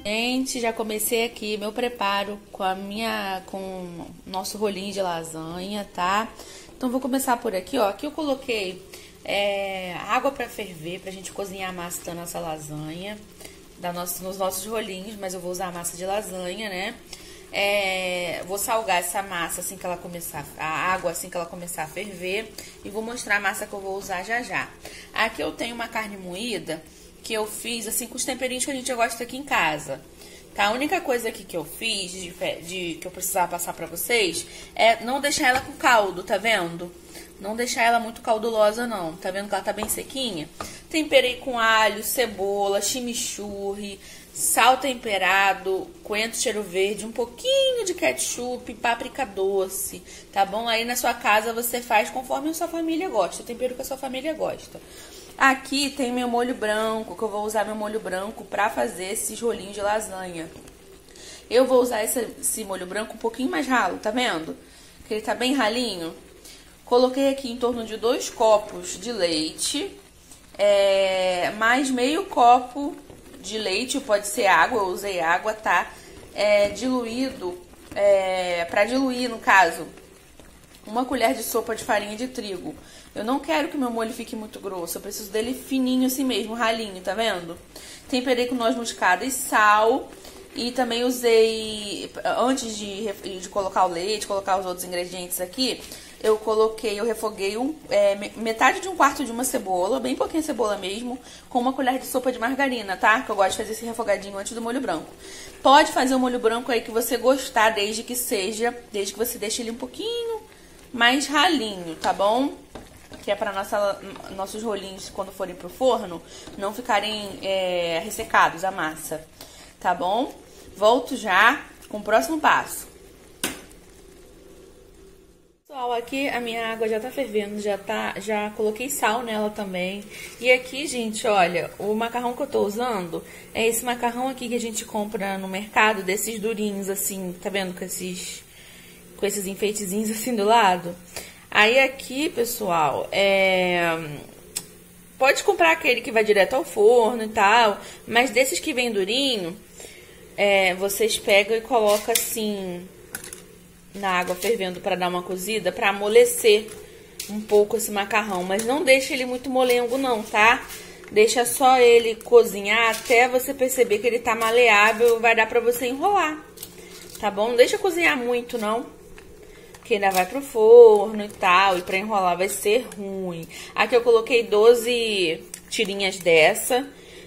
Gente, já comecei aqui meu preparo com o nosso rolinho de lasanha, tá? Então vou começar por aqui, ó. Aqui eu coloquei água pra ferver, pra gente cozinhar a massa da nossa lasanha, nos nossos rolinhos, mas eu vou usar a massa de lasanha, né? Vou salgar essa massa assim que ela começar, a água assim que ela começar a ferver, e vou mostrar a massa que eu vou usar já já. Aqui eu tenho uma carne moída que eu fiz assim com os temperinhos que a gente gosta aqui em casa. Tá? A única coisa aqui que eu fiz que eu precisava passar pra vocês é não deixar ela com caldo, tá vendo? Não deixar ela muito caldulosa não, tá vendo que ela tá bem sequinha? Temperei com alho, cebola, chimichurri, sal temperado, coentro cheiro verde, um pouquinho de ketchup, páprica doce, tá bom? Aí na sua casa você faz conforme a sua família gosta, o tempero que a sua família gosta. Aqui tem meu molho branco, que eu vou usar meu molho branco pra fazer esses rolinhos de lasanha. Eu vou usar esse molho branco um pouquinho mais ralo, tá vendo? Que ele tá bem ralinho. Coloquei aqui em torno de 2 copos de leite, mais meio copo de leite, pode ser água, eu usei água, tá? Diluído, pra diluir, no caso, 1 colher de sopa de farinha de trigo. Eu não quero que meu molho fique muito grosso, eu preciso dele fininho assim mesmo, ralinho, tá vendo? Temperei com noz moscada e sal. E também usei, antes de colocar o leite, colocar os outros ingredientes aqui, eu refoguei metade de 1/4 de uma cebola, bem pouquinha cebola mesmo, com 1 colher de sopa de margarina, tá? Que eu gosto de fazer esse refogadinho antes do molho branco. Pode fazer o molho branco aí que você gostar, desde que você deixe ele um pouquinho mais ralinho, tá bom? Que é para nossos rolinhos, quando forem pro forno, não ficarem ressecados a massa, tá bom? Volto já com o próximo passo. Pessoal, aqui a minha água já tá fervendo, já coloquei sal nela também. E aqui, gente, olha, o macarrão que eu tô usando é esse macarrão aqui que a gente compra no mercado, desses durinhos assim, tá vendo? Com esses enfeitezinhos assim do lado. Aí aqui, pessoal, pode comprar aquele que vai direto ao forno e tal, mas desses que vem durinho, vocês pegam e colocam assim na água fervendo para dar uma cozida, para amolecer um pouco esse macarrão, mas não deixa ele muito molengo não, tá? Deixa só ele cozinhar até você perceber que ele tá maleável, vai dar para você enrolar, tá bom? Não deixa cozinhar muito não, que ainda vai pro forno e tal, e pra enrolar vai ser ruim. Aqui eu coloquei 12 tirinhas dessa.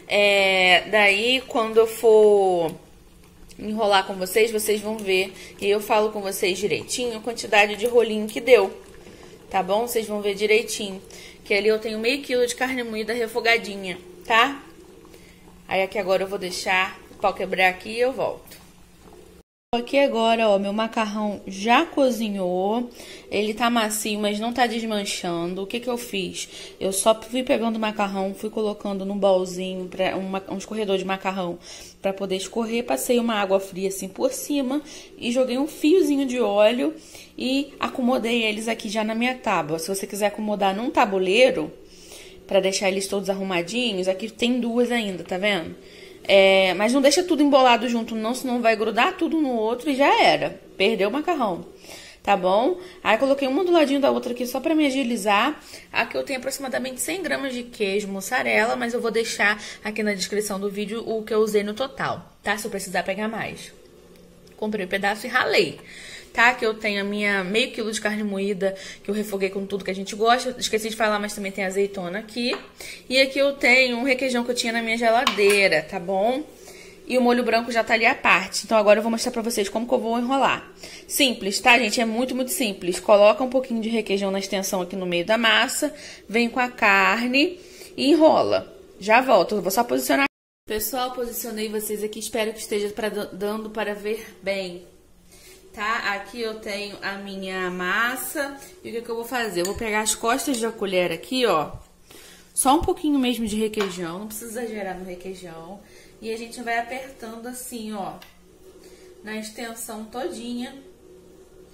Daí, quando eu for enrolar com vocês, vocês vão ver. E eu falo com vocês direitinho a quantidade de rolinho que deu. Tá bom? Vocês vão ver direitinho. Que ali eu tenho meio quilo de carne moída refogadinha, tá? Aí aqui agora eu vou deixar o pau quebrar aqui e eu volto. Aqui agora, ó, meu macarrão já cozinhou, ele tá macio, mas não tá desmanchando. O que que eu fiz? Eu só fui pegando o macarrão, fui colocando num bolzinho, um escorredor de macarrão pra poder escorrer. Passei uma água fria assim por cima e joguei um fiozinho de óleo e acomodei eles aqui já na minha tábua. Se você quiser acomodar num tabuleiro, pra deixar eles todos arrumadinhos, aqui tem 2 ainda, tá vendo? Mas não deixa tudo embolado junto não, senão vai grudar tudo no outro e já era. Perdeu o macarrão, tá bom? Aí coloquei uma do ladinho da outra aqui só pra me agilizar. Aqui eu tenho aproximadamente 100 gramas de queijo mussarela, mas eu vou deixar aqui na descrição do vídeo o que eu usei no total, tá? Se eu precisar pegar mais. Comprei um pedaço e ralei. Tá? Que eu tenho a minha meio quilo de carne moída, que eu refoguei com tudo que a gente gosta. Esqueci de falar, mas também tem azeitona aqui. E aqui eu tenho um requeijão que eu tinha na minha geladeira, tá bom? E o molho branco já tá ali à parte. Então agora eu vou mostrar pra vocês como que eu vou enrolar. Simples, tá, gente? É muito, muito simples. Coloca um pouquinho de requeijão na extensão aqui no meio da massa. Vem com a carne e enrola. Já volto, eu vou só posicionar. Pessoal, posicionei vocês aqui. Espero que esteja dando para ver bem. Tá? Aqui eu tenho a minha massa. E o que que eu vou fazer? Eu vou pegar as costas da colher aqui, ó. Só um pouquinho mesmo de requeijão. Não precisa exagerar no requeijão. E a gente vai apertando assim, ó. Na extensão todinha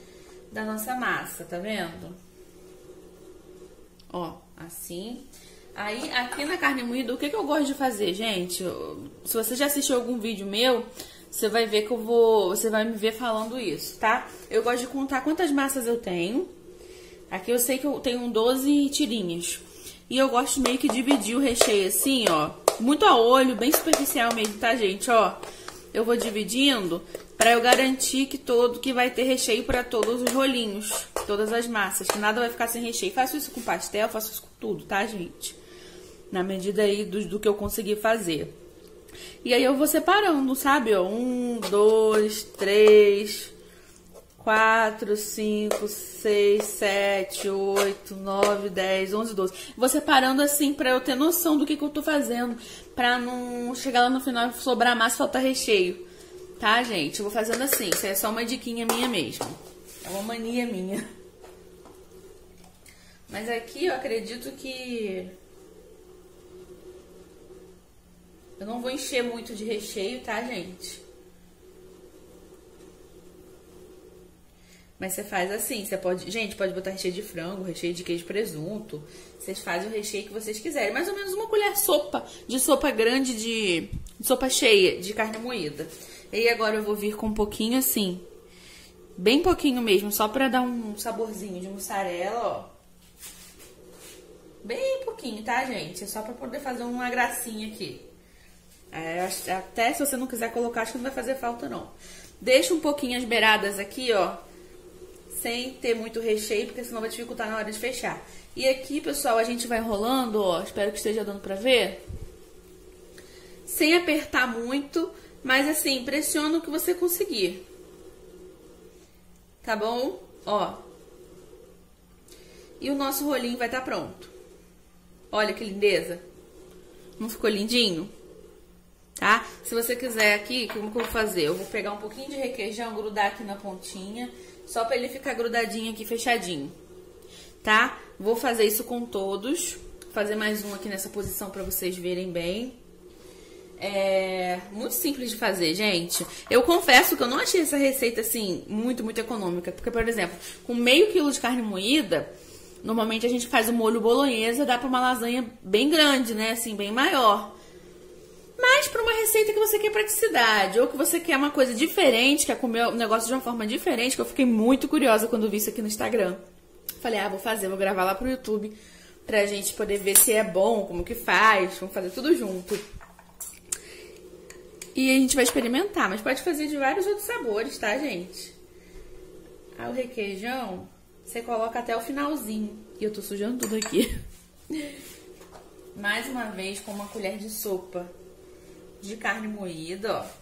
da nossa massa, tá vendo? Ó, assim. Aí, aqui na carne moída, o que eu gosto de fazer, gente? Se você já assistiu algum vídeo meu, você vai ver que você vai me ver falando isso, tá? Eu gosto de contar quantas massas eu tenho. Aqui eu sei que eu tenho 12 tirinhas. E eu gosto meio que dividir o recheio assim, ó. Muito a olho, bem superficial mesmo, tá, gente? Ó, eu vou dividindo pra eu garantir que vai ter recheio pra todos os rolinhos, todas as massas, que nada vai ficar sem recheio. Faço isso com pastel, faço isso com tudo, tá, gente? Na medida aí do que eu conseguir fazer. E aí eu vou separando, sabe? Ó, 1, 2, 3, 4, 5, 6, 7, 8, 9, 10, 11, 12. Vou separando assim pra eu ter noção do que eu tô fazendo. Pra não chegar lá no final e sobrar massa e faltar recheio. Tá, gente? Eu vou fazendo assim. Isso é só uma diquinha minha mesmo. É uma mania minha. Mas aqui eu acredito que eu não vou encher muito de recheio, tá, gente? Mas você faz assim, você pode... Gente, pode botar recheio de frango, recheio de queijo e presunto. Vocês fazem o recheio que vocês quiserem. Mais ou menos uma colher de sopa grande, de sopa cheia de carne moída. E agora eu vou vir com um pouquinho assim, bem pouquinho mesmo, só pra dar um saborzinho de mussarela, ó. Bem pouquinho, tá, gente? É só pra poder fazer uma gracinha aqui. Até se você não quiser colocar, acho que não vai fazer falta, não. Deixa um pouquinho as beiradas aqui, ó, sem ter muito recheio, porque senão vai dificultar na hora de fechar. E aqui, pessoal, a gente vai enrolando, ó, espero que esteja dando pra ver. Sem apertar muito, mas assim, pressiona o que você conseguir. Tá bom? Ó. E o nosso rolinho vai estar pronto. Olha que lindeza. Não ficou lindinho? Tá? Se você quiser aqui, como que eu vou fazer? Eu vou pegar um pouquinho de requeijão, grudar aqui na pontinha, só pra ele ficar grudadinho aqui, fechadinho. Tá? Vou fazer isso com todos. Vou fazer mais um aqui nessa posição pra vocês verem bem. É muito simples de fazer, gente. Eu confesso que eu não achei essa receita, assim, muito econômica. Porque, por exemplo, com meio quilo de carne moída, normalmente a gente faz o molho bolonhesa, dá pra uma lasanha bem grande, né? Assim, bem maior. Mas pra uma receita que você quer praticidade, ou que você quer uma coisa diferente, quer comer o negócio de uma forma diferente, que eu fiquei muito curiosa quando vi isso aqui no Instagram. Falei, vou gravar lá pro YouTube, pra gente poder ver se é bom, como que faz, vamos fazer tudo junto. E a gente vai experimentar, mas pode fazer de vários outros sabores, tá, gente? Aí o requeijão, você coloca até o finalzinho. E eu tô sujando tudo aqui. Mais uma vez com uma colher de sopa de carne moída, ó.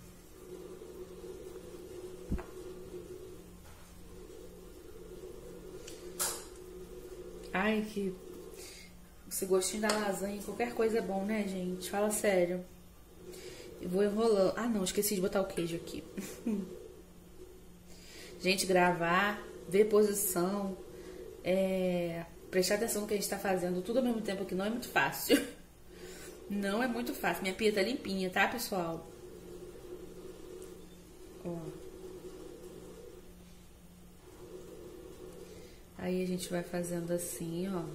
Ai, que... Esse gostinho da lasanha, qualquer coisa é bom, né, gente? Fala sério. Eu vou enrolando. Ah, não, esqueci de botar o queijo aqui. Gente, gravar, ver posição, prestar atenção no que a gente tá fazendo, tudo ao mesmo tempo aqui não é muito fácil. Não é muito fácil. Minha pia tá limpinha, tá, pessoal? Ó. Aí a gente vai fazendo assim, ó.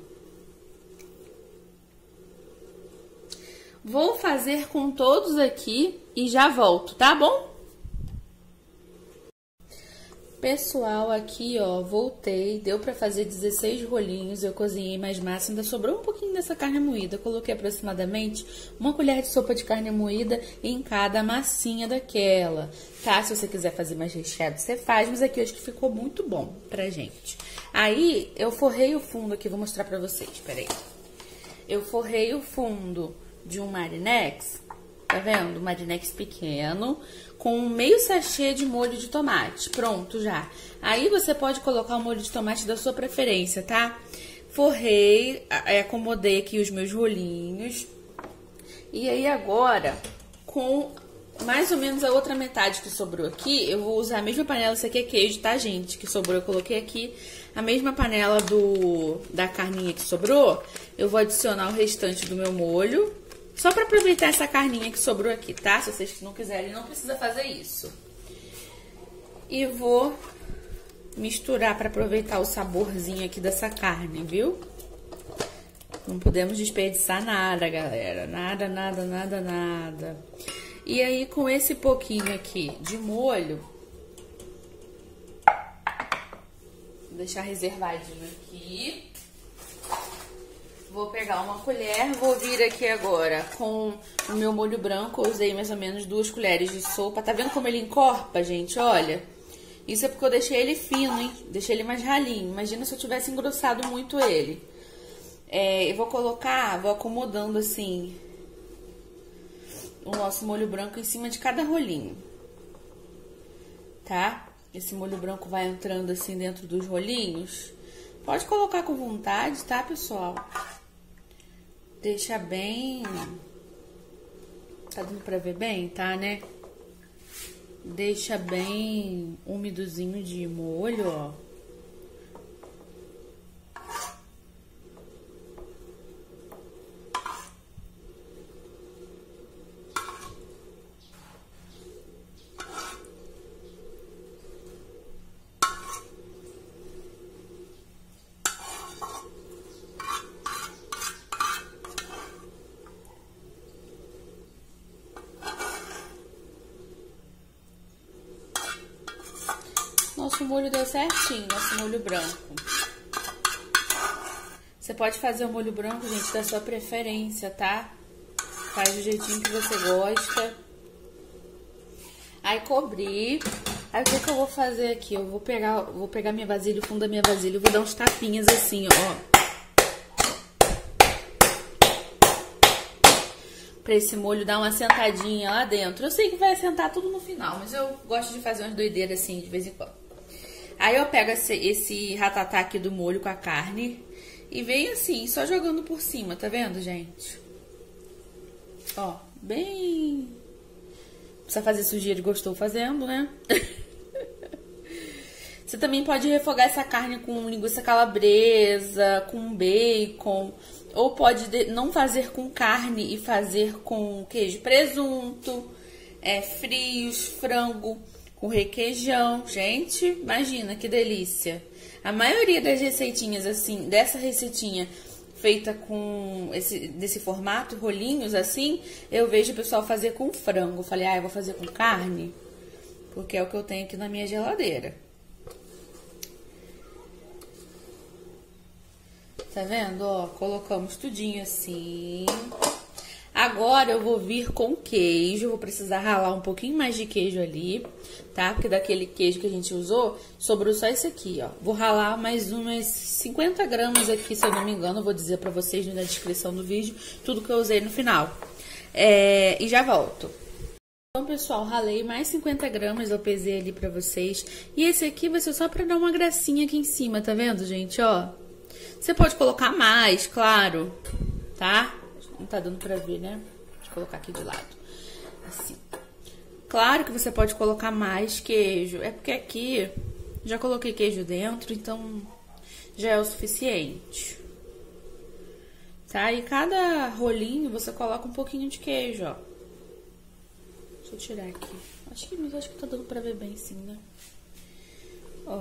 Vou fazer com todos aqui e já volto, tá bom? Pessoal, aqui, ó, voltei. Deu pra fazer 16 rolinhos. Eu cozinhei mais massa. Ainda sobrou um pouquinho dessa carne moída. Eu coloquei aproximadamente uma colher de sopa de carne moída em cada massinha daquela, tá? Se você quiser fazer mais recheado, você faz. Mas aqui eu acho que ficou muito bom pra gente. Aí, eu forrei o fundo aqui. Vou mostrar pra vocês, peraí. Eu forrei o fundo de um Marinex, tá vendo? Um Marinex pequeno, com meio sachê de molho de tomate. Pronto, já. Aí você pode colocar o molho de tomate da sua preferência, tá? Forrei, acomodei aqui os meus rolinhos. E aí agora, com mais ou menos a outra metade que sobrou aqui, eu vou usar a mesma panela, isso aqui é queijo, tá, gente? Que sobrou, eu coloquei aqui a mesma panela da carninha que sobrou. Eu vou adicionar o restante do meu molho. Só pra aproveitar essa carninha que sobrou aqui, tá? Se vocês não quiserem, não precisa fazer isso. E vou misturar pra aproveitar o saborzinho aqui dessa carne, viu? Não podemos desperdiçar nada, galera. Nada, nada, nada, nada. E aí, com esse pouquinho aqui de molho, vou deixar reservadinho aqui. Vou pegar uma colher, vou vir aqui agora com o meu molho branco. Eu usei mais ou menos 2 colheres de sopa. Tá vendo como ele encorpa, gente? Olha. Isso é porque eu deixei ele fino, hein? Deixei ele mais ralinho. Imagina se eu tivesse engrossado muito ele. Eu vou colocar, vou acomodando assim o nosso molho branco em cima de cada rolinho. Tá? Esse molho branco vai entrando assim dentro dos rolinhos. Pode colocar com vontade, tá, pessoal? Deixa bem... Tá dando pra ver bem? Tá, né? Deixa bem úmidozinho de molho, ó. Nosso molho deu certinho, nosso molho branco. Você pode fazer o molho branco, gente, da sua preferência, tá? Faz do jeitinho que você gosta. Aí cobri. Aí o que eu vou fazer aqui? Eu vou pegar minha vasilha, o fundo da minha vasilha, eu vou dar uns tapinhas assim, ó. Pra esse molho dar uma sentadinha lá dentro. Eu sei que vai assentar tudo no final, mas eu gosto de fazer umas doideiras assim de vez em quando. Aí eu pego esse ratatá aqui do molho com a carne e venho assim, só jogando por cima, tá vendo, gente? Ó, bem... Precisa fazer sujeira e gostou fazendo, né? Você também pode refogar essa carne com linguiça calabresa, com bacon... Ou pode não fazer com carne e fazer com queijo, presunto, frios, frango, com requeijão. Gente, imagina que delícia. A maioria das receitinhas, assim, dessa receitinha feita com desse formato, rolinhos assim, eu vejo o pessoal fazer com frango. Falei, eu vou fazer com carne, porque é o que eu tenho aqui na minha geladeira. Tá vendo? Ó, colocamos tudinho assim. Agora eu vou vir com queijo. Vou precisar ralar um pouquinho mais de queijo ali, tá? Porque daquele queijo que a gente usou, sobrou só esse aqui, ó. Vou ralar mais umas 50 gramas aqui, se eu não me engano. Eu vou dizer pra vocês na descrição do vídeo tudo que eu usei no final. E já volto. Então, pessoal, ralei mais 50 gramas, eu pesei ali pra vocês. E esse aqui vai ser só pra dar uma gracinha aqui em cima, tá vendo, gente? Ó. Você pode colocar mais, claro, tá? Não tá dando pra ver, né? Deixa eu colocar aqui de lado. Assim. Claro que você pode colocar mais queijo. É porque aqui já coloquei queijo dentro, então já é o suficiente. Tá? E cada rolinho você coloca um pouquinho de queijo, ó. Deixa eu tirar aqui. Acho que tá dando pra ver bem sim, né? Ó.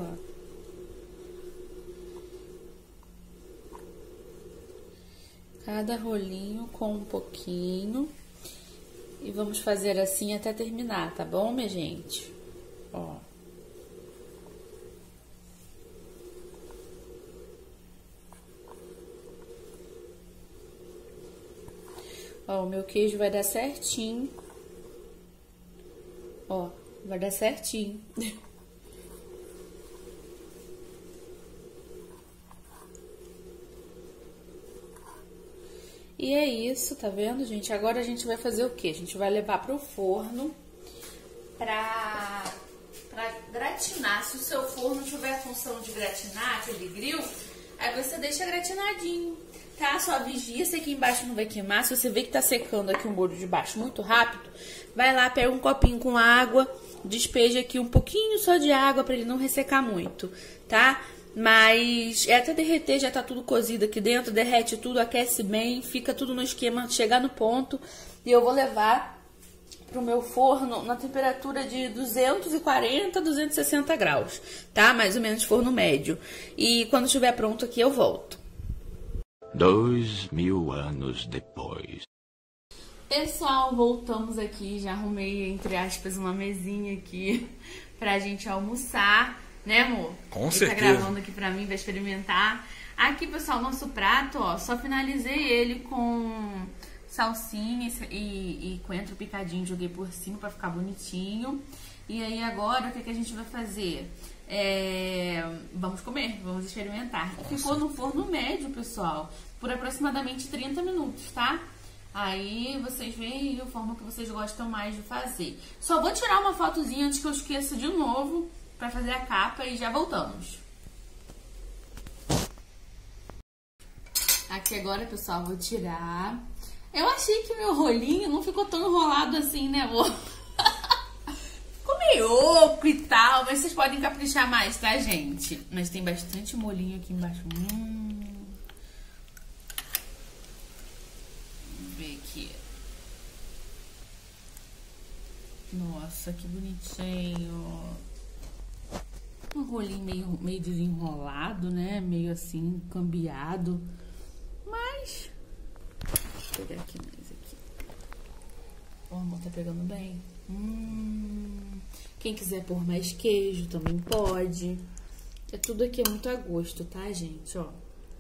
Cada rolinho com um pouquinho. E vamos fazer assim até terminar, tá bom, minha gente? Ó. Ó, o meu queijo vai dar certinho. Ó, vai dar certinho. E é isso, tá vendo, gente? Agora a gente vai fazer o quê? A gente vai levar pro forno pra gratinar. Se o seu forno tiver função de gratinar, aquele grill, aí você deixa gratinadinho, tá? Só vigia se aqui embaixo não vai queimar. Se você vê que tá secando aqui o molho de baixo muito rápido, vai lá, pega um copinho com água, despeja aqui um pouquinho só de água pra ele não ressecar muito, tá? Mas até derreter, já tá tudo cozido aqui dentro, derrete tudo, aquece bem, fica tudo no esquema, chegar no ponto. E eu vou levar pro meu forno na temperatura de 240, 260 graus, tá? Mais ou menos forno médio. E quando estiver pronto aqui eu volto. 2000 anos depois. Pessoal, voltamos aqui. Já arrumei, entre aspas, uma mesinha aqui pra gente almoçar. Né, amor? Com Ele certeza. tá gravando aqui pra mim, vai experimentar. Aqui, pessoal, nosso prato, ó, só finalizei ele com salsinha e coentro picadinho, joguei por cima pra ficar bonitinho. E aí agora, o que a gente vai fazer? Vamos comer, vamos experimentar. Ficou no forno médio, pessoal, por aproximadamente 30 minutos, tá? Aí vocês veem a forma que vocês gostam mais de fazer. Só vou tirar uma fotozinha antes que eu esqueça de novo pra fazer a capa e já voltamos. Aqui agora, pessoal, vou tirar. Eu achei que meu rolinho não ficou tão enrolado assim, né, amor? Ficou meio oco e tal, mas vocês podem caprichar mais, tá, gente? Mas tem bastante molinho aqui embaixo. Vamos ver aqui. Nossa, que bonitinho. Um rolinho meio desenrolado, né? Meio assim, cambiado. Mas... Deixa eu pegar aqui mais aqui. Ó, amor, tá pegando bem? Quem quiser pôr mais queijo também pode. Tudo aqui é muito a gosto, tá, gente? Ó.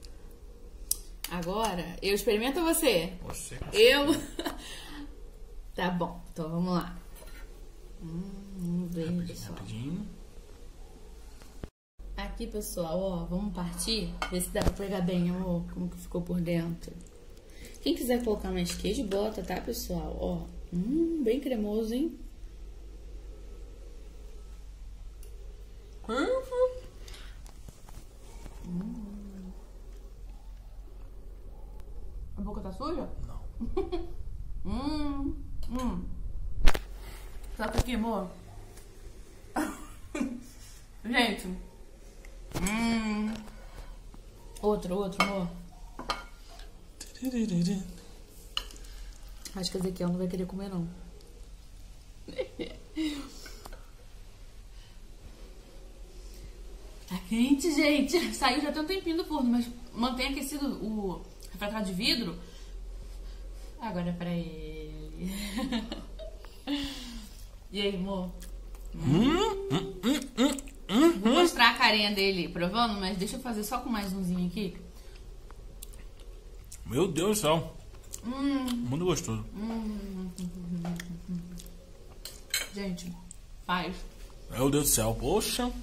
Agora, eu experimento você. Você. Eu... Tá bom, então vamos lá. Vamos ver, pessoal. Rapidinho. Aqui, pessoal, ó, vamos partir. Ver se dá pra pegar bem, amor, como que ficou por dentro. Quem quiser colocar mais queijo, bota, tá, pessoal? Ó, bem cremoso, hein? A boca tá suja? Não. Sabe aqui, amor? Gente. Outro, amor. Acho que a Ezequiel não vai querer comer, não. Tá quente, gente. Saiu já tem um tempinho do forno, mas mantém aquecido o refratário de vidro. Agora é pra ele. E aí, amor? Vou mostrar a carinha dele provando, mas deixa eu fazer só com mais umzinho aqui. Meu Deus do céu. Muito gostoso. Gente, faz. Meu Deus do céu. Poxa.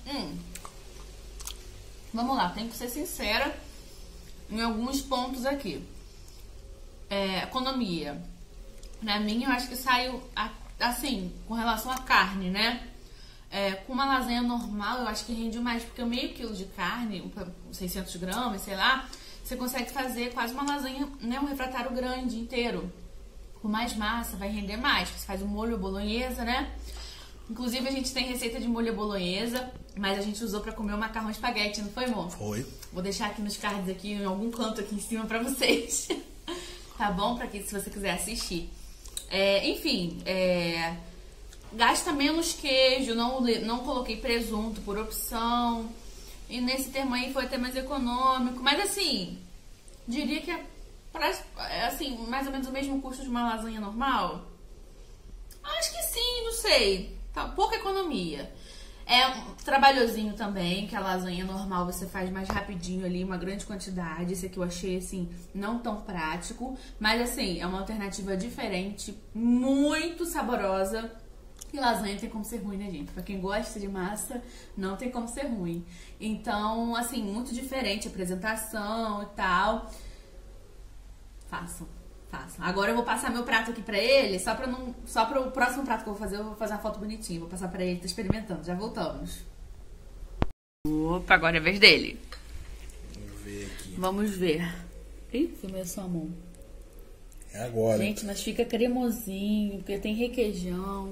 Vamos lá, tenho que ser sincera em alguns pontos aqui. Economia. Pra mim, eu acho que saiu assim, com relação à carne, né? Com uma lasanha normal, eu acho que rende mais, porque meio quilo de carne, 600 gramas, sei lá, você consegue fazer quase uma lasanha, né? Um refratário grande inteiro. Com mais massa, vai render mais. Você faz um molho bolonhesa, né? Inclusive, a gente tem receita de molho bolonhesa, mas a gente usou pra comer o macarrão espaguete, não foi, amor? Foi. Vou deixar aqui nos cards, aqui em algum canto aqui em cima pra vocês. Tá bom? Pra que, se você quiser assistir. Enfim, gasta menos queijo, não coloquei presunto por opção. E nesse termo aí foi até mais econômico. Mas assim, diria que assim, mais ou menos o mesmo custo de uma lasanha normal. Acho que sim, não sei. Tá, pouca economia. É um trabalhosinho também, que a lasanha normal você faz mais rapidinho ali, uma grande quantidade. Esse aqui eu achei, assim, não tão prático. Mas, assim, é uma alternativa diferente, muito saborosa. E lasanha tem como ser ruim, né, gente? Pra quem gosta de massa, não tem como ser ruim. Então, assim, muito diferente a apresentação e tal. Façam. Agora eu vou passar meu prato aqui pra ele, só para o próximo prato que eu vou fazer uma foto bonitinha. Vou passar pra ele, tá experimentando. Já voltamos. Opa, agora é a vez dele. Vamos ver aqui. Vamos ver. Ih, filmei a sua mão. É agora. Gente, mas fica cremosinho, porque tem requeijão.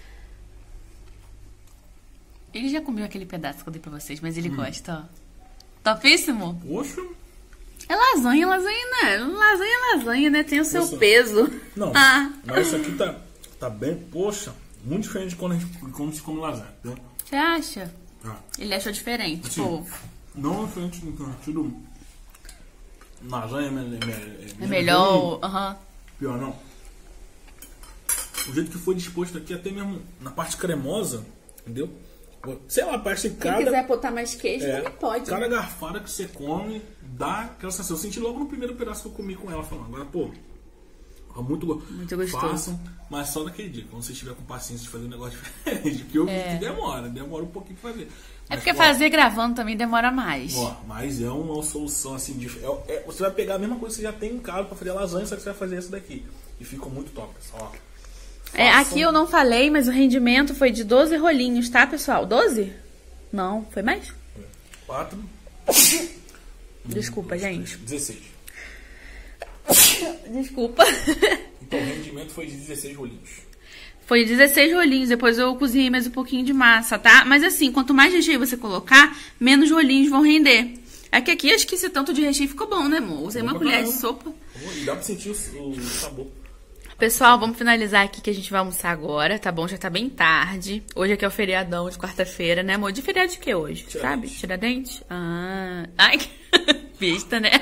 Ele já comeu aquele pedaço que eu dei pra vocês, mas ele gosta, ó. Topíssimo? Poxa. É lasanha, né? Lasanha, né? Tem o seu Poxa. peso. Não, mas isso aqui tá bem, poxa, muito diferente de quando se come lasanha, né? Você acha? Ah, Ele achou diferente, sim. povo. Não diferente no sentido lasanha É melhor. Aham. Pior não. O jeito que foi disposto aqui, até mesmo na parte cremosa, entendeu? Sei lá, parece que Quem quiser botar mais queijo, também pode. Cada garfada que você come dá aquela sensação. Eu senti logo no primeiro pedaço que eu comi com ela, falando, agora, pô, muito gostoso. Façam, mas só naquele dia, quando você estiver com paciência de fazer um negócio diferente, porque eu vi que demora um pouquinho pra fazer. É porque fazer gravando também demora mais. Mas é uma solução assim, você vai pegar a mesma coisa que você já tem em casa pra fazer lasanha, só que você vai fazer essa daqui. E ficou muito top, pessoal. Aqui eu não falei, mas o rendimento foi de 12 rolinhos, tá, pessoal? 12? Não, foi mais? 4. Desculpa, gente. 16. Desculpa. Então o rendimento foi de 16 rolinhos. Foi 16 rolinhos, depois eu cozinhei mais um pouquinho de massa, tá? Mas assim, quanto mais recheio você colocar, menos rolinhos vão render. Aqui acho que esse tanto de recheio ficou bom, né, amor? Usei uma colher de sopa. E dá pra sentir o sabor. Pessoal, vamos finalizar aqui que a gente vai almoçar agora, tá bom? Já tá bem tarde. Hoje aqui é o feriadão de quarta-feira, né, amor? De feriado de que hoje? Sabe? Tiradentes? Ai, pista, né?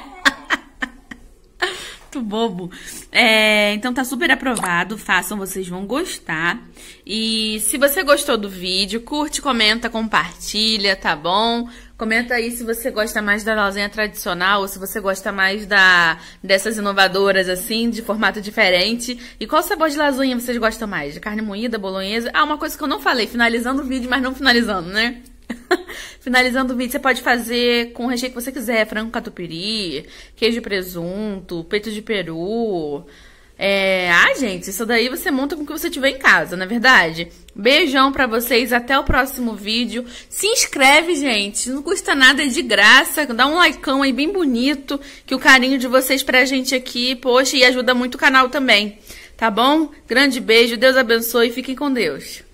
Muito bobo. Então tá super aprovado, façam, vocês vão gostar. E se você gostou do vídeo, curte, comenta, compartilha, tá bom? Comenta aí se você gosta mais da lasanha tradicional ou se você gosta mais dessas inovadoras, assim, de formato diferente. E qual sabor de lasanha vocês gostam mais? De carne moída, bolonhesa? Uma coisa que eu não falei, finalizando o vídeo, mas não finalizando, né? Finalizando o vídeo, você pode fazer com o recheio que você quiser. Frango catupiry, queijo e presunto, peito de peru. Gente, isso daí você monta com o que você tiver em casa, não é verdade? Beijão pra vocês, até o próximo vídeo. Se inscreve, gente, não custa nada, é de graça. Dá um likeão aí bem bonito, que o carinho de vocês pra gente aqui, poxa, e ajuda muito o canal também. Tá bom? Grande beijo, Deus abençoe e fiquem com Deus.